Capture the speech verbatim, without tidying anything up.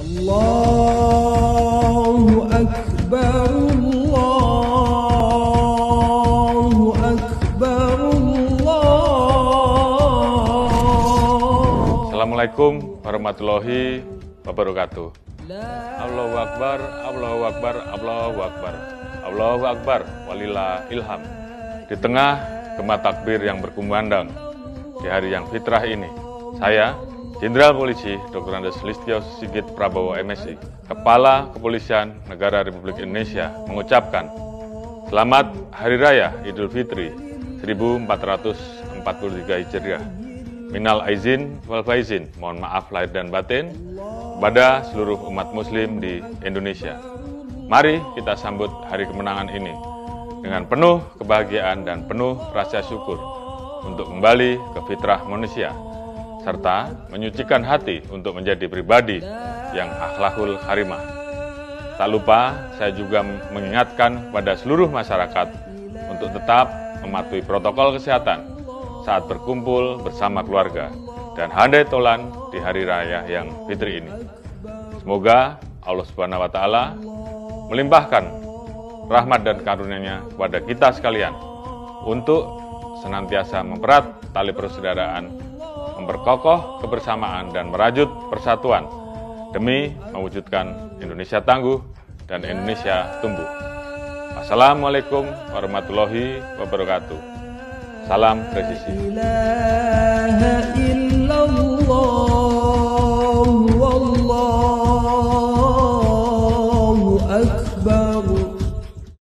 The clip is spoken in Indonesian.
Allahu Akbar, Allahu Akbar, Allah. Assalamualaikum warahmatullahi wabarakatuh. Allahu Akbar, Allahu Akbar, Allahu Akbar, Allahu Akbar, walillah ilham. Di tengah gema takbir yang berkumandang di hari yang fitrah ini, saya, Jenderal Polisi Doktor Andes Listio Sigit Prabowo M Si, Kepala Kepolisian Negara Republik Indonesia, mengucapkan Selamat Hari Raya Idul Fitri seribu empat ratus empat puluh tiga Hijriah. Minal aizin wal faizin, mohon maaf lahir dan batin kepada seluruh umat muslim di Indonesia. Mari kita sambut hari kemenangan ini dengan penuh kebahagiaan dan penuh rasa syukur untuk kembali ke fitrah manusia, serta menyucikan hati untuk menjadi pribadi yang akhlakul karimah. Tak lupa, saya juga mengingatkan kepada seluruh masyarakat untuk tetap mematuhi protokol kesehatan saat berkumpul bersama keluarga dan handai tolan di hari raya yang fitri ini. Semoga Allah Subhanahu wa Ta'ala melimpahkan rahmat dan karunia-Nya kepada kita sekalian untuk senantiasa mempererat tali persaudaraan, memperkokoh kebersamaan dan merajut persatuan demi mewujudkan Indonesia tangguh dan Indonesia tumbuh. Assalamualaikum warahmatullahi wabarakatuh. Salam presisi.